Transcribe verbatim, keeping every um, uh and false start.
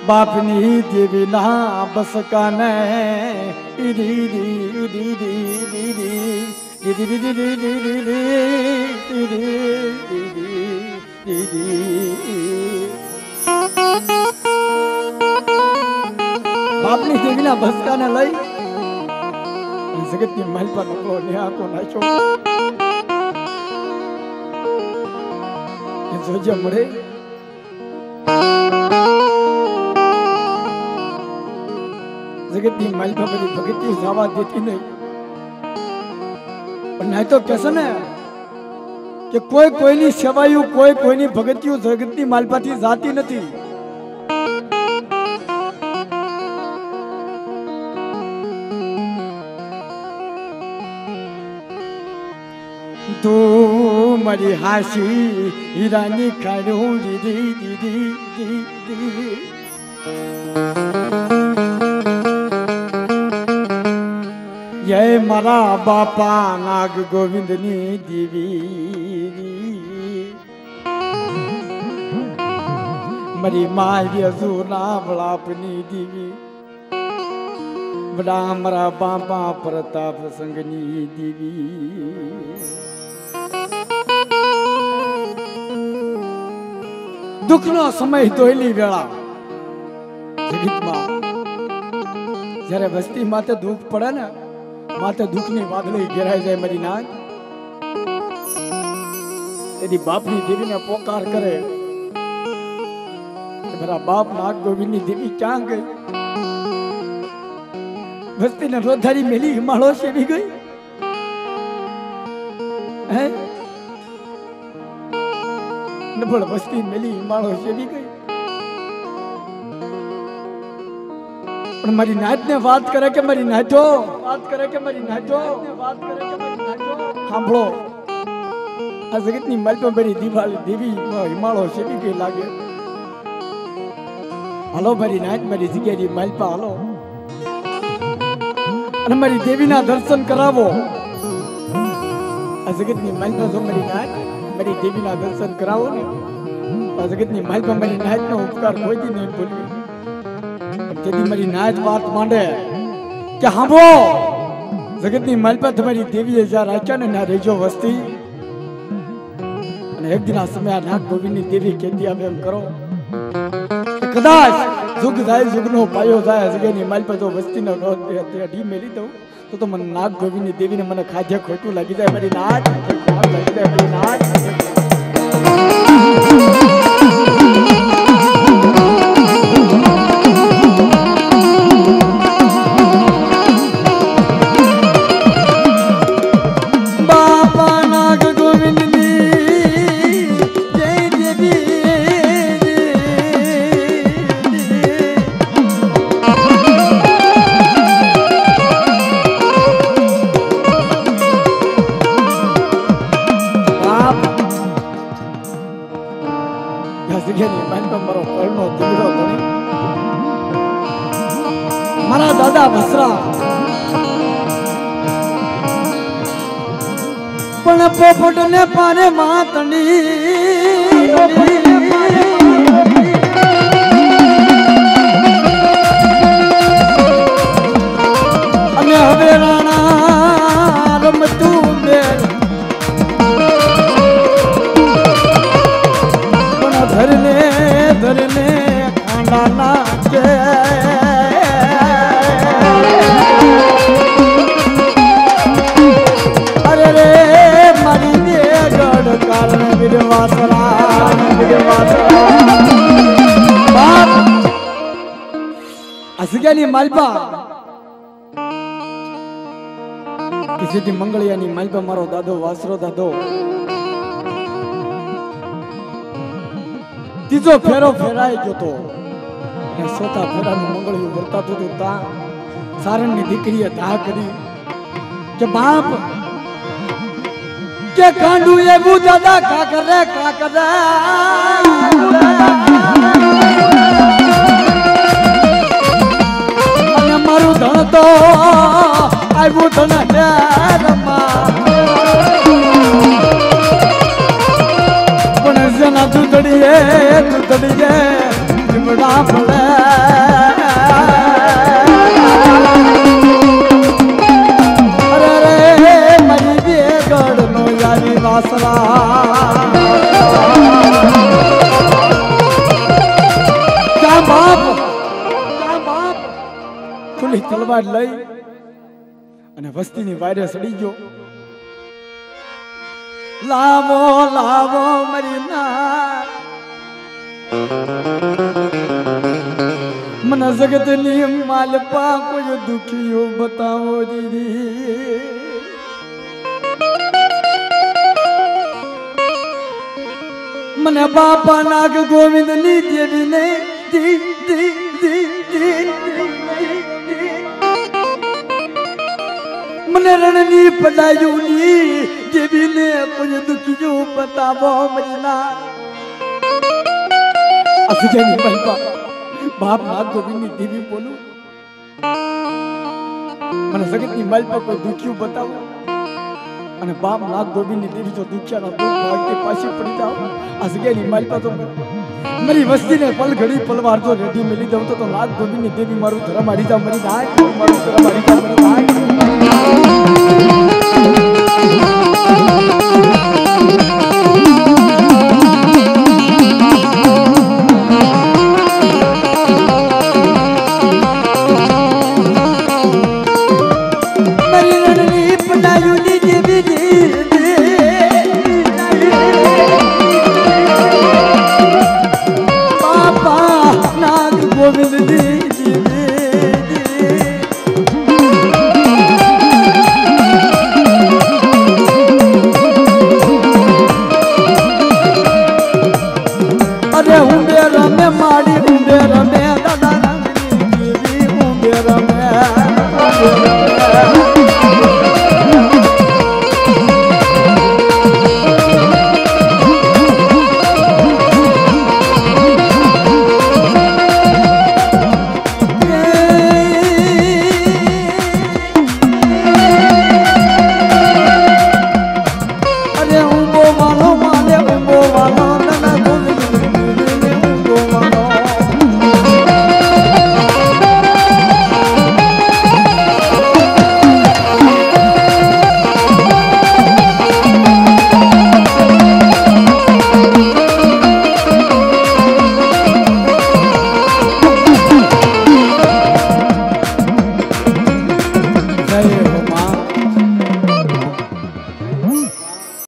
बापनी देवी ना बस काने इदी इदी इदी इदी इदी इदी इदी इदी इदी इदी बापनी देवी ना बस काने लई जगतनी महल पर नकलो न्या को नाचो ये जोजे मरे जगतनी महल पर बड़ी भगती जावा देती नहीं पर नहीं तो कैसे ना कि कोई कोई नहीं सेवायु कोई कोई नहीं भगतियु जगतनी महल पर थी जाती नहीं तू मरी हासी हीरानी खाड़ू दीदी दीदी दीदी ये मरा बापा नाग गोविंदनी देवी मरी मारी अजूना बड़ा अपनी देवी बड़ा मरा बापा प्रताप संगनी देवी दुखनो समय दोयली वेला जगत में जरे बस्ती माते दुख पड़े ना माते दुखनी वादળી घेराई जाए मरी नाग यदि बापनी देवी ने पोकार करे मेरा बाप नाग गोविंदनी देवी क्या गई बस्ती ने रोधारी मेली हिमालय से भी गई है नबड़ बस्ती मेली हिमालय से भी गई और मरी नाथ ने बात करे के मरी नाथो बात करे के मरी नाथो बात करे के मरी नाथो सांभळो आ जगतनी महल पे बड़ी दीवाली देवी हिमालय से भी गई लागे हलो मरी नाथ मरी जगेरी महल पे हलो और मरी देवी ना दर्शन करावो आ जगतनी महल पे जो मरी नाथ मरी देवी ना दर्शन करावो ने जगतनी महल पर मरी नाथ नो उपकार कोई दी नहीं भूलवी तेरी मरी नाथ बात मांडे कि हांभो जगतनी महल पर तुम्हारी देवी जा राजा ने ना रेजो वस्ती અને એક દિન આ સમય આ નાગ ગોવિંદની દેવી કેતી આવે એમ કરો કદાચ जुग जाए जुगनो पायो जाए जगेनी महल पर जो वस्ती न रोज अडी मेली दो तो तो मन नाग गोविंदनी देवी ने मन खाजे खोटू लगी जाए मरी नाथ लगी जाए मरी नाथ मारा दादा भसरा पण पोपट ने पारे मातनी अने हवे राणा रमतू मेर पण धरने धरने खांडा नाचे असग्यानी मालपा किसी की मंगलियानी मालपा मारो दादो वासरो दादो तीजो फेरो फेराय गयो तो ने सोता फेरानी मंगलियो वर्ता तो ता सारणनी दीकरीए धा करी के बाप के कांडू ये बू दादा का करे का करे अने मारू धन तो आबू धन है रमा पण जना दूधड़ी है दूधड़ी है बड़ा भले अरे रे मरी दे गड़ नो यारी वासरा क्या बाप क्या बाप खुली तलवार लई અને વસ્તીની વાયરે સડી ગયો લાવો લાવો મરી ના मन जगत नियम मालपा कोई दुखियो बताओ दीदी मन बापा नाग गोविंद नी देवी ने दी दी दी दी मन रणनी पढ़ायूनी देवी ने कोई दुखियो बताओ मरीना असजनी बलपा बाप नाग गोविंद नी देवी बोलू मन जगत नी मालपा कोई दुखियो बताओ અને બાપ નાગ ગોવિંદ ની દેવી તો દુખ્યાનો દુઃખ ભાગતે પાછી પડી જાવ અસગેની માલપા તો મારી વસ્તીને પલ ઘડી પલવાર જો રેડી મેલી દઉં તો નાગ ગોવિંદ ની દેવી મારું ધર્મ હારી જા મરી જાય મારું ધર્મ હારી જા મરી જાય